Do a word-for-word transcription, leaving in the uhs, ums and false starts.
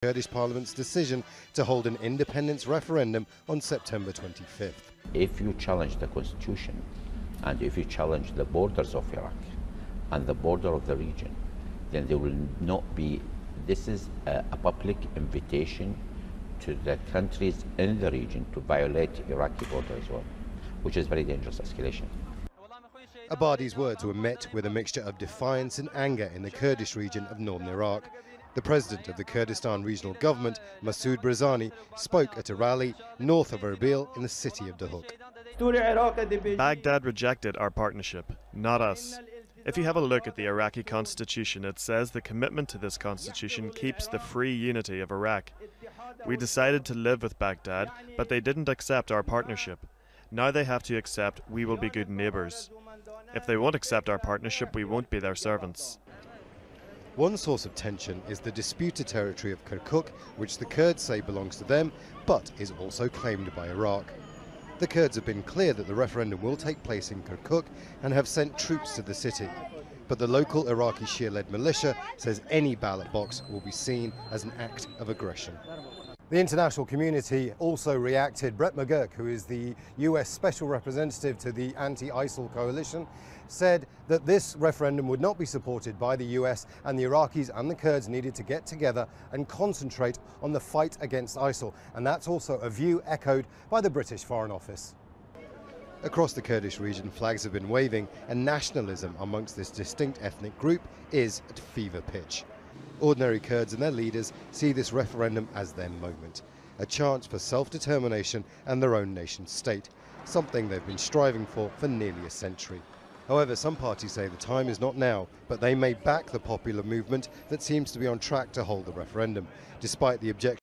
Kurdish Parliament's decision to hold an independence referendum on September twenty-fifth. If you challenge the constitution and if you challenge the borders of Iraq and the border of the region, then there will not be, this is a, a public invitation to the countries in the region to violate Iraqi border as well, which is very dangerous escalation. Abadi's words were met with a mixture of defiance and anger in the Kurdish region of northern Iraq. The president of the Kurdistan regional government, Masoud Barzani, spoke at a rally north of Erbil in the city of Kirkuk. Baghdad rejected our partnership, not us. If you have a look at the Iraqi constitution, it says the commitment to this constitution keeps the free unity of Iraq. We decided to live with Baghdad, but they didn't accept our partnership. Now they have to accept we will be good neighbours. If they won't accept our partnership, we won't be their servants. One source of tension is the disputed territory of Kirkuk, which the Kurds say belongs to them, but is also claimed by Iraq. The Kurds have been clear that the referendum will take place in Kirkuk and have sent troops to the city. But the local Iraqi Shia-led militia says any ballot box will be seen as an act of aggression. The international community also reacted. Brett McGurk, who is the U S Special Representative to the anti-ISIL coalition, said that this referendum would not be supported by the U S and the Iraqis and the Kurds needed to get together and concentrate on the fight against ISIL. And that's also a view echoed by the British Foreign Office. Across the Kurdish region, flags have been waving and nationalism amongst this distinct ethnic group is at fever pitch. Ordinary Kurds and their leaders see this referendum as their moment, a chance for self-determination and their own nation state, something they've been striving for for nearly a century. However, some parties say the time is not now, but they may back the popular movement that seems to be on track to hold the referendum, despite the objection